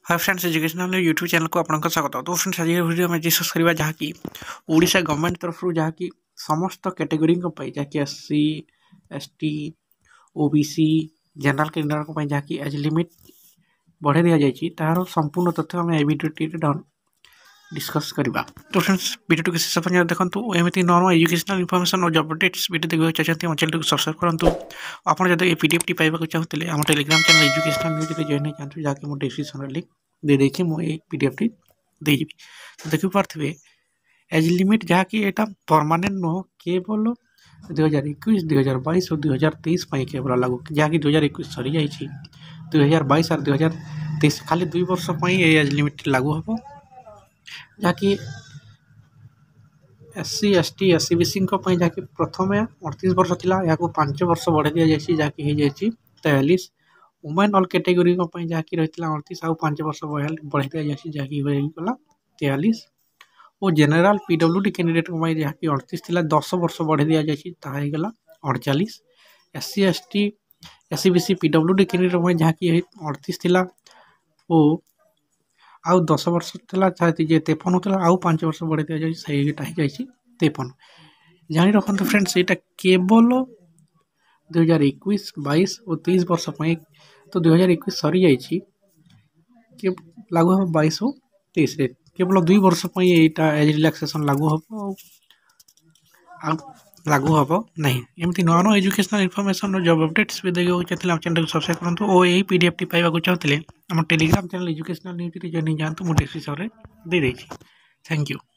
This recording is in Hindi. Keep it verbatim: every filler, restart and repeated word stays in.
हाय फ्रेंड्स, एजुकेशनल यूट्यूब चैनल को आपको स्वागत। तो फ्रेंड्स, आज वीडियो में डिस्कस करवा जहाँकि ओडिशा गवर्नमेंट तरफ जहाँकि समस्त कैटेगोरी जहाँकि S C S T OBC general candidate जहाँकि एज लिमिट बढ़े दि जाए तार संपूर्ण तथ्य आम ए वीडियो डिस्कस करवा। तो फ्रेंड्स, वीडियो शेष पर्यटन देखो। एमती नॉर्मल एजुकेशनल इनफॉरमेशन और जॉब अपडेट्स वीडियो देखा चाहते हैं चैनल को सब्सक्राइब करूँ। आप जब पीडीएफ टी पाइबा चाहते आम Telegram channel educational news join हो जातु जहाँकि मुझे डिस्क्रिप्शन लिंक दे देखिए मुझे पीडीएफ टी देजी। तो देखी पारे एज लिमिट जहाँकि यहाँ परमानेंट नुह केवल दुई हजार इक्कीस दुई हजार बैश और दुई हजार तेईस केवल लागू जहाँकि दुई हजार इक्कीस सरी जाइए दुई हजार बैश और दुई हजार तेईस खाली दुई वर्ष एज लिमिट लागू हम जहाँकि S C S T S C B C जहाँकि प्रथम अड़तीस वर्ष था यहाँ पांच वर्ष बढ़े दि जाए जहाँकि हो जाए तेयालीस वुमेन ऑल कैटेगोरी जहाँकि रही अड़तीस आउ पांच वर्ष बढ़े दि जाए जहाँकि गला तेयालीस और जेनेल पीडब्ल्यूडी कैंडिडेट जहाँकि अड़तीस था दस वर्ष बढ़े दि जाए गला अड़चालीस S C S T S C B C PWD candidate जहाँकि अड़तीस था और आउ दस वर्ष था तेपन होता आउ पांच वर्ष बढ़े दि जाए तेपन। जानी रखु फ्रेंड्स, यहाँ केवल दुई हजार इक्कीस बैश और तेईस वर्ष तो दुई हजार इक्कीस सरी जाइए लागू हम बैश और तेईस केवल दुई वर्ष यहाँ एज रिलैक्सेशन लागू हम लागू हम ना। एमती नुआ नुआ एजुकेशनल इनफॉरमेशन और जॉब अपडेट्स भी देखा चाहते हैं चैनल को सब्सक्राइब करूँ और यही पीडीएफ टी पाइबा चाहते हैं आम Telegram channel educational news join जातु मुझे डिस्क्रिप्शन दे देती। Thank you.